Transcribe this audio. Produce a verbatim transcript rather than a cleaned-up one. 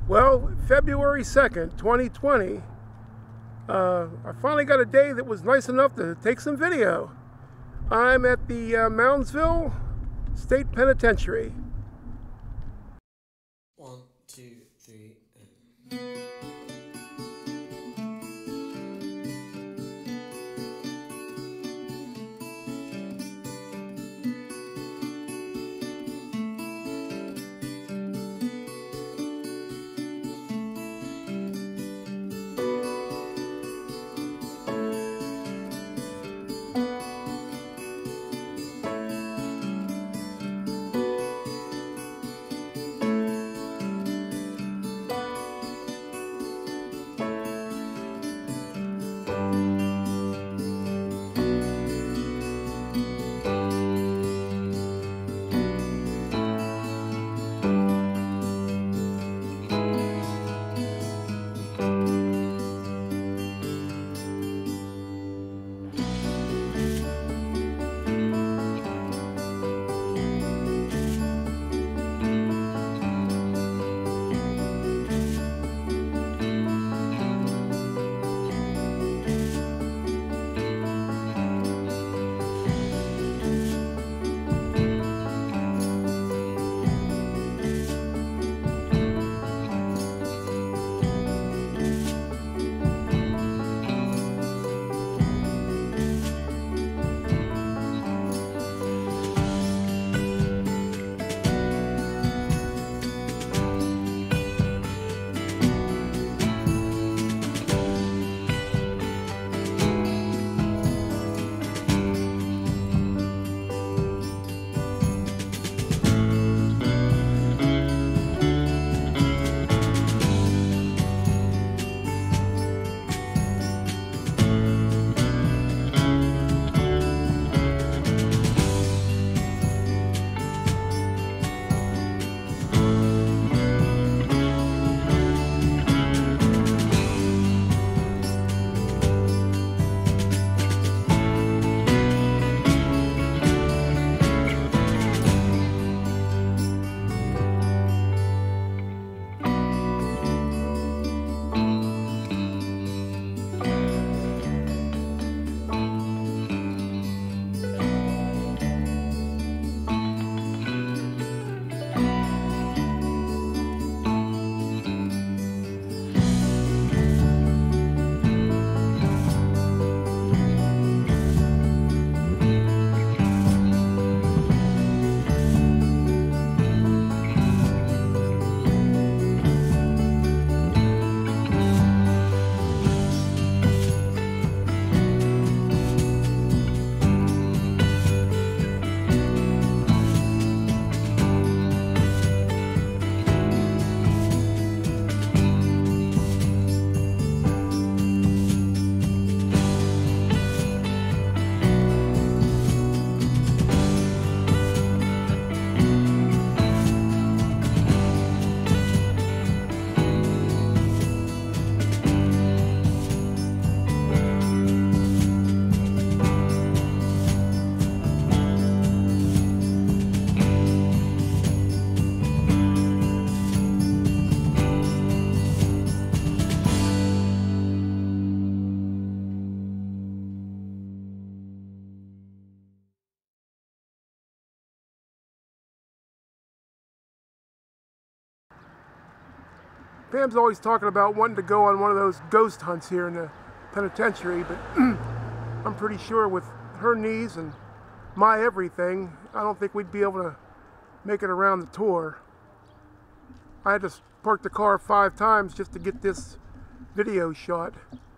Well, February second, twenty twenty, uh, I finally got a day that was nice enough to take some video. I'm at the uh, Moundsville State Penitentiary. One, two, three, and... Pam's always talking about wanting to go on one of those ghost hunts here in the penitentiary, but I'm pretty sure with her knees and my everything, I don't think we'd be able to make it around the tour. I had to park the car five times just to get this video shot.